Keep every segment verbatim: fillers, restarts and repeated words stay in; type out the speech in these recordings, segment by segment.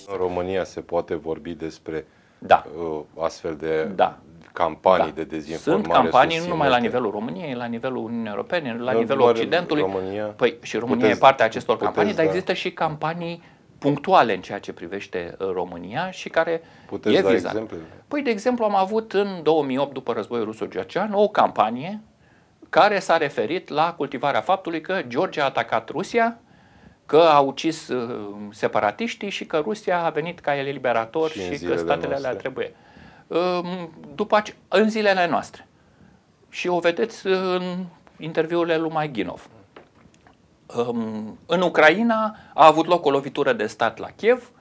noastră. În România se poate vorbi despre da. uh, astfel de da. campanii da. de dezinformare. Sunt campanii susținute. nu numai la nivelul României, la nivelul Uniunii Europene, la nu nivelul Occidentului. România, păi și România puteți, e partea acestor puteți, campanii, dar da. există și campanii punctuale în ceea ce privește România și care Puteți e da vizat. exemple? Păi, de exemplu, am avut în două mii opt, după războiul ruso-georgian, o campanie care s-a referit la cultivarea faptului că Georgia a atacat Rusia, că a ucis uh, separatiștii și că Rusia a venit ca eliberator și, și că statele alea trebuie. Uh, după ace- în zilele noastre. Și o vedeți în interviurile lui Maighinov. Um, în Ucraina a avut loc o lovitură de stat la Kiev.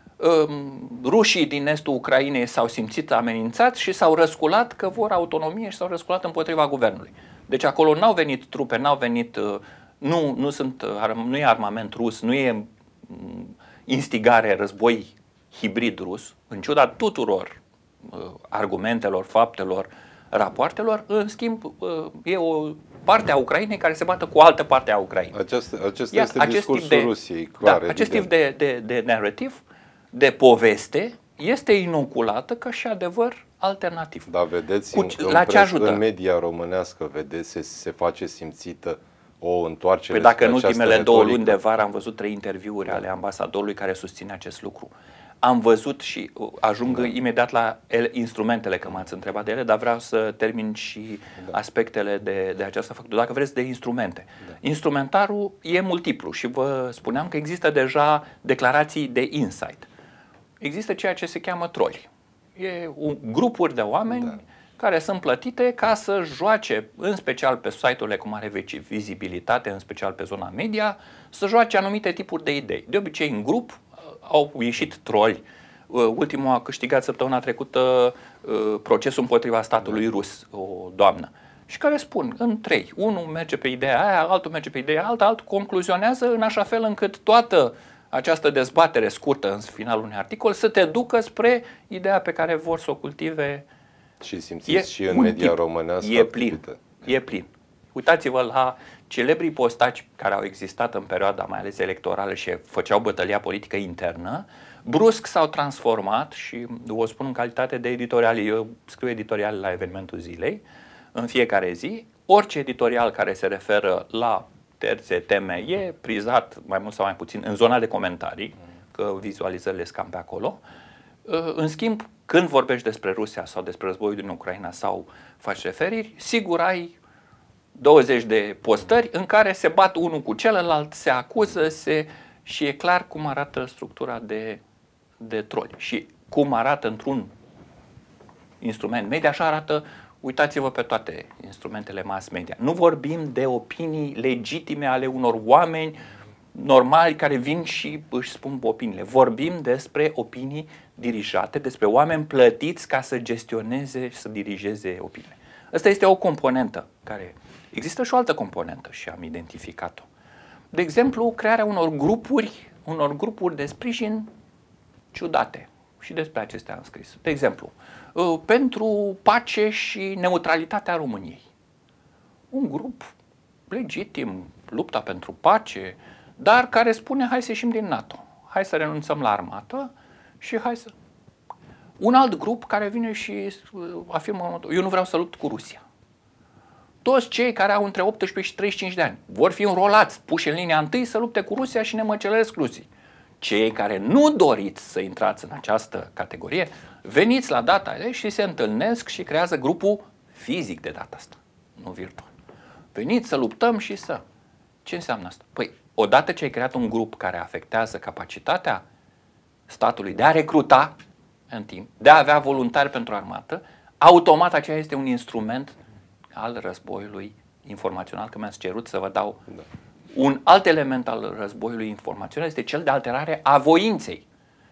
Um, rușii din estul Ucrainei s-au simțit amenințați și s-au răsculat că vor autonomie și s-au răsculat împotriva guvernului. Deci acolo n-au venit trupe, n-au venit, uh, nu, nu, sunt, nu e armament rus, nu e um, instigare, război hibrid rus, în ciuda tuturor uh, argumentelor, faptelor, rapoartelor. În schimb, uh, e o parte a Ucrainei care se bată cu o altă parte a Ucrainei. Acesta, acesta Iar este acest discursul tip de, Rusiei, clar, da, acest evident. tip de, de, de narrativ, de poveste, este inoculată ca și adevăr alternativ. Dar vedeți, cu, în, la în, ce ajută? în media românească, vedeți, se, se face simțită o întoarcere. Păi dacă în ultimele două retorică. luni de vară am văzut trei interviuri ale ambasadorului care susține acest lucru. Am văzut și ajung da. imediat la ele, instrumentele, că m-ați întrebat de ele, dar vreau să termin și da. aspectele de, de această factură. Dacă vreți, de instrumente. Da. Instrumentarul e multiplu și vă spuneam că există deja declarații de insight. Există ceea ce se cheamă troli. E un, grupuri de oameni da. care sunt plătite ca să joace, în special pe site-urile cum are vizibilitate, în special pe zona media, să joace anumite tipuri de idei. De obicei, în grup, au ieșit troli. Ultimul a câștigat săptămâna trecută procesul împotriva statului rus, o doamnă. Și care spun, în trei, unul merge pe ideea aia, altul merge pe ideea alta, altul concluzionează în așa fel încât toată această dezbatere scurtă în finalul unui articol să te ducă spre ideea pe care vor să o cultive. Și simțiți și în media românească. E plin, e plin. Uitați-vă la celebrii postaci care au existat în perioada mai ales electorală și făceau bătălia politică internă, brusc s-au transformat și o spun în calitate de editorial, eu scriu editoriale la Evenimentul Zilei în fiecare zi, orice editorial care se referă la terțe teme e prizat mai mult sau mai puțin în zona de comentarii, că vizualizările scam pe acolo. În schimb, când vorbești despre Rusia sau despre războiul din Ucraina sau faci referiri, sigur ai douăzeci de postări în care se bat unul cu celălalt, se acuză, se... și e clar cum arată structura de, de troli. Și cum arată într-un instrument media, așa arată, uitați-vă pe toate instrumentele mass media. Nu vorbim de opinii legitime ale unor oameni normali care vin și își spun opiniile. Vorbim despre opinii dirijate, despre oameni plătiți ca să gestioneze și să dirigeze opiniile. Asta este o componentă care... Există și o altă componentă și am identificat-o. De exemplu, crearea unor grupuri, unor grupuri de sprijin ciudate. Și despre acestea am scris. De exemplu, pentru pace și neutralitatea României. Un grup legitim, lupta pentru pace, dar care spune hai să ieșim din NATO, hai să renunțăm la armată și hai să... Un alt grup care vine și afirmă, eu nu vreau să lupt cu Rusia. Toți cei care au între optsprezece și treizeci și cinci de ani vor fi înrolați, puși în linia întâi să lupte cu Rusia și ne măcelăresc rusii. Cei care nu doriți să intrați în această categorie, veniți la data aia și se întâlnesc și creează grupul fizic de data asta, nu virtual. Veniți să luptăm și să... Ce înseamnă asta? Păi, odată ce ai creat un grup care afectează capacitatea statului de a recruta în timp, de a avea voluntari pentru armată, automat aceea este un instrument al războiului informațional, că mi-ați cerut să vă dau da. Un alt element al războiului informațional, este cel de alterare a voinței.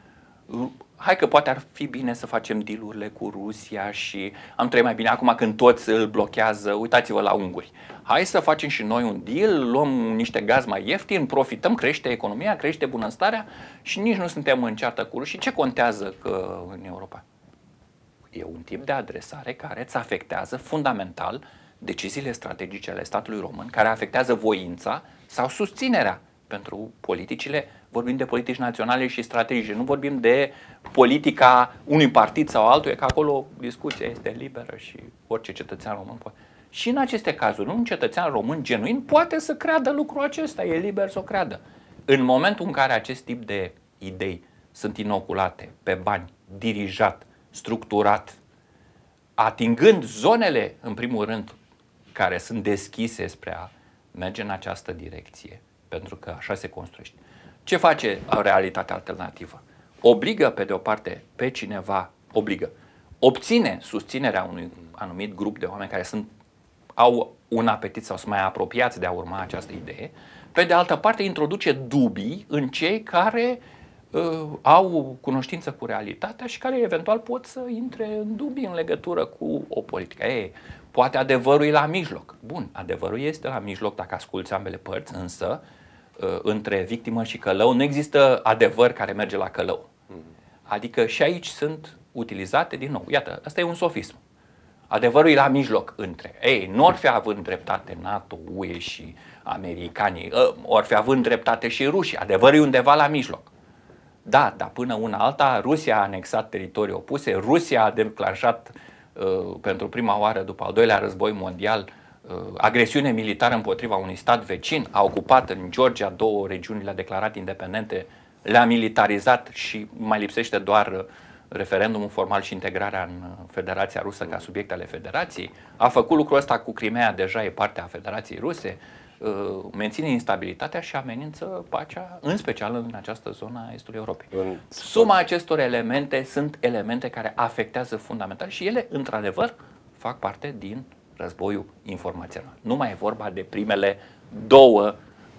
Hai că poate ar fi bine să facem deal-urile cu Rusia și am trăit mai bine acum când toți îl blochează, uitați-vă la unguri. Hai să facem și noi un deal, luăm niște gaz mai ieftin, profităm, crește economia, crește bunăstarea și nici nu suntem în ceartă cu rușii. Ce contează că în Europa? E un tip de adresare care îți afectează fundamental deciziile strategice ale statului român, care afectează voința sau susținerea pentru politicile, vorbim de politici naționale și strategice, nu vorbim de politica unui partid sau altuia, că acolo discuția este liberă și orice cetățean român poate. Și în aceste cazuri, un cetățean român genuin poate să creadă lucrul acesta, e liber să o creadă. În momentul în care acest tip de idei sunt inoculate pe bani, dirijat, structurat, atingând zonele, în primul rând, care sunt deschise spre a merge în această direcție, pentru că așa se construiește. Ce face realitatea alternativă? Obligă, pe de o parte, pe cineva, obligă, obține susținerea unui anumit grup de oameni care sunt, au un apetit sau sunt mai apropiați de a urma această idee. Pe de altă parte, introduce dubii în cei care uh, au cunoștință cu realitatea și care eventual pot să intre în dubii în legătură cu o politică. Ei, poate adevărul e la mijloc. Bun, adevărul este la mijloc dacă asculți ambele părți, însă uh, între victimă și călău nu există adevăr care merge la călău. Adică și aici sunt utilizate din nou. Iată, asta e un sofism. Adevărul e la mijloc între. Ei, nu or fi având dreptate NATO, U E și americanii, or fi având dreptate și rușii. Adevărul e undeva la mijloc. Da, dar până una alta, Rusia a anexat teritorii opuse, Rusia a declanșat uh, pentru prima oară după al doilea război mondial uh, agresiune militară împotriva unui stat vecin, a ocupat în Georgia două regiuni, le-a declarat independente, le-a militarizat și mai lipsește doar referendumul formal și integrarea în Federația Rusă ca subiect ale Federației. A făcut lucrul ăsta cu Crimea, deja e parte a Federației Ruse, menține instabilitatea și amenință pacea, în special în această zonă a Estului Europei. Suma acestor elemente sunt elemente care afectează fundamental și ele, într-adevăr, fac parte din războiul informațional. Nu mai e vorba de primele două,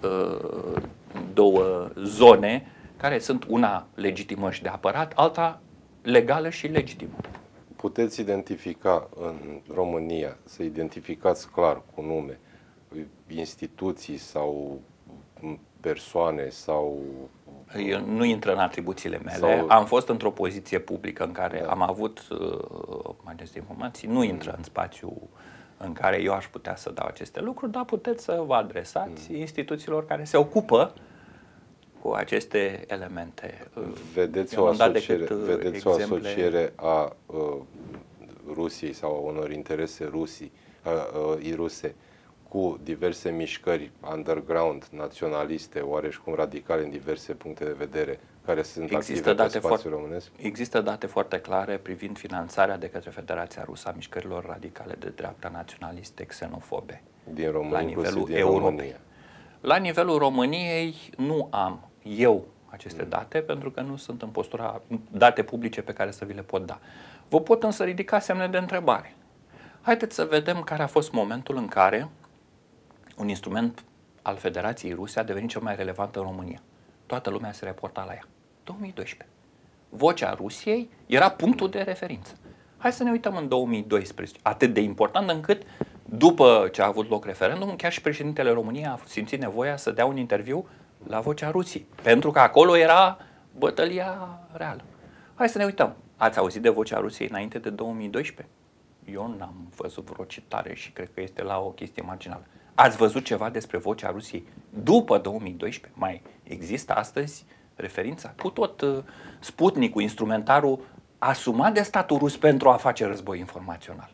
două zone care sunt una legitimă și de apărat, alta legală și legitimă. Puteți identifica în România, să identificați clar cu nume, instituții sau persoane sau... Eu nu intră în atribuțiile mele. Sau... Am fost într-o poziție publică în care da. am avut uh, aceste informații. Nu intră mm. în spațiu în care eu aș putea să dau aceste lucruri, dar puteți să vă adresați mm. instituțiilor care se ocupă cu aceste elemente. Vedeți, o asociere, vedeți o asociere a uh, Rusiei sau a unor interese rusii, uh, uh, ruse cu diverse mișcări underground, naționaliste, oareșcum radicale în diverse puncte de vedere, care sunt există active date pe spațiul românesc? Există date foarte clare privind finanțarea de către Federația Rusă a mișcărilor radicale de dreapta naționaliste, xenofobe. Din România, la nivelul din Europei. România. La nivelul României nu am eu aceste date, mm. pentru că nu sunt în postura date publice pe care să vi le pot da. Vă pot însă ridica semne de întrebare. Haideți să vedem care a fost momentul în care un instrument al Federației Ruse a devenit cel mai relevant în România. Toată lumea se reporta la ea. două mii doisprezece. Vocea Rusiei era punctul de referință. Hai să ne uităm în două mii doisprezece, atât de important încât după ce a avut loc referendumul, chiar și președintele României a simțit nevoia să dea un interviu la Vocea Rusiei, pentru că acolo era bătălia reală. Hai să ne uităm. Ați auzit de Vocea Rusiei înainte de două mii doisprezece? Eu n-am văzut vreo citare și cred că este la o chestie marginală. Ați văzut ceva despre Vocea Rusiei după două mii doisprezece? Mai există astăzi referința? Cu tot uh, Sputnik-ul, instrumentarul asumat de statul rus pentru a face război informațional.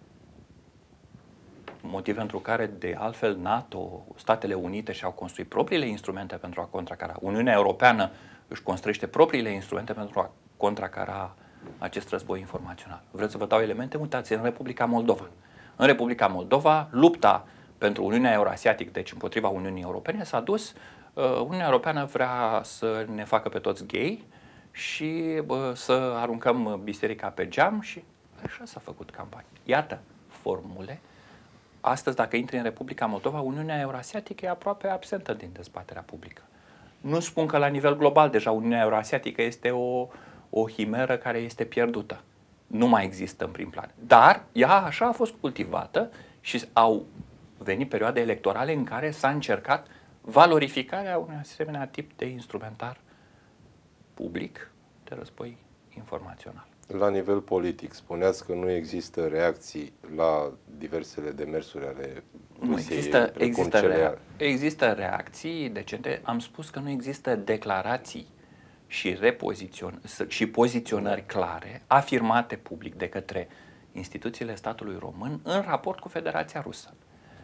Motiv pentru care, de altfel, NATO, Statele Unite și-au construit propriile instrumente pentru a contracara. Uniunea Europeană își construiește propriile instrumente pentru a contracara acest război informațional. Vreți să vă dau elemente? Uitați, în Republica Moldova. În Republica Moldova, lupta pentru Uniunea Eurasiatică, deci împotriva Uniunii Europene, s-a dus. Uh, Uniunea Europeană vrea să ne facă pe toți gay și uh, să aruncăm biserica pe geam și așa s-a făcut campanie. Iată formule. Astăzi, dacă intri în Republica Moldova, Uniunea Eurasiatică e aproape absentă din dezbaterea publică. Nu spun că la nivel global deja Uniunea Eurasiatică este o, o himeră care este pierdută. Nu mai există în prim plan. Dar ea așa a fost cultivată și au venit perioade electorale în care s-a încercat valorificarea unui asemenea tip de instrumentar public de război informațional. La nivel politic, spuneați că nu există reacții la diversele demersuri ale Rusiei. Există, există, rea există reacții decente. Am spus că nu există declarații și, repozițion și poziționări clare, afirmate public de către instituțiile statului român în raport cu Federația Rusă.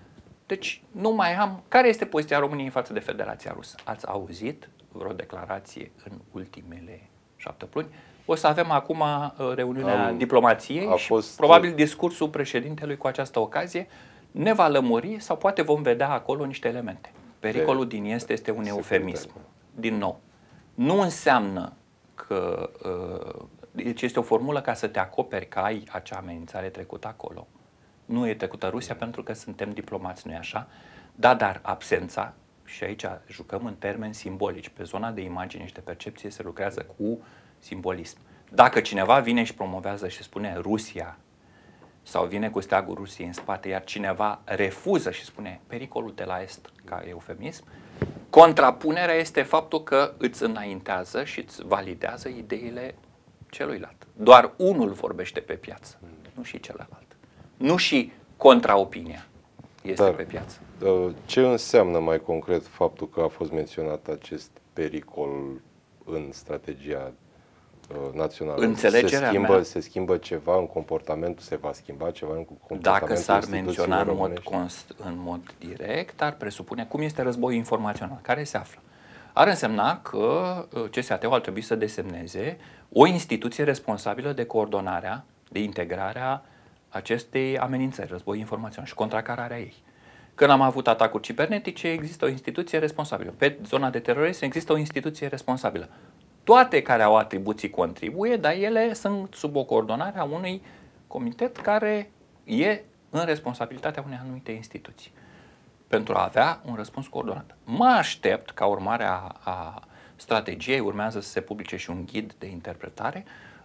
Deci nu mai am... Care este poziția României față de Federația Rusă? Ați auzit vreo declarație în ultimele șapte luni? O să avem acum reuniunea am, diplomației și fost... probabil discursul președintelui cu această ocazie ne va lămuri sau poate vom vedea acolo niște elemente. Pericolul de... din est este un eufemism. Din nou, nu înseamnă că... Deci este o formulă ca să te acoperi că ai acea amenințare trecută acolo. Nu e trecută Rusia pentru că suntem diplomați, nu-i așa? Da, dar absența, și aici jucăm în termeni simbolici, pe zona de imagine și de percepție se lucrează cu simbolism. Dacă cineva vine și promovează și spune Rusia sau vine cu steagul Rusiei în spate, iar cineva refuză și spune pericolul de la est ca eufemism, contrapunerea este faptul că îți înaintează și îți validează ideile celuilalt. Doar unul vorbește pe piață, nu și celălalt. Nu și contraopinia este Dar, pe piață. Ce înseamnă mai concret faptul că a fost menționat acest pericol în strategia națională? Înțelegerea se schimbă, mea, se schimbă ceva în comportamentul, se va schimba ceva în comportamentul dacă s-ar menționa în mod, const, în mod direct, ar presupune cum este războiul informațional, care se află. Ar însemna că C S A T-ul ar trebui să desemneze o instituție responsabilă de coordonarea, de integrarea acestei amenințări, război informațional și contracararea ei. Când am avut atacuri cibernetice, există o instituție responsabilă. Pe zona de terorism există o instituție responsabilă. Toate care au atribuții contribuie, dar ele sunt sub o coordonare a unui comitet care e în responsabilitatea unei anumite instituții, pentru a avea un răspuns coordonat. Mă aștept, ca urmare a, a strategiei, urmează să se publice și un ghid de interpretare,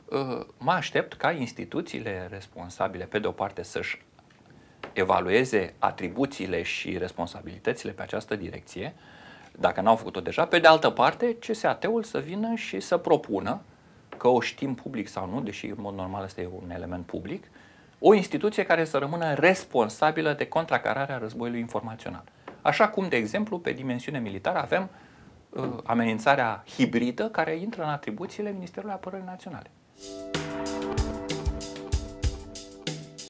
mă aștept ca instituțiile responsabile, pe de o parte, să-și evalueze atribuțiile și responsabilitățile pe această direcție, dacă n-au făcut-o deja, pe de altă parte, C S A T-ul să vină și să propună, că o știm public sau nu, deși în mod normal este un element public, o instituție care să rămână responsabilă de contracararea războiului informațional. Așa cum, de exemplu, pe dimensiune militară avem uh, amenințarea hibridă care intră în atribuțiile Ministerului Apărării Naționale.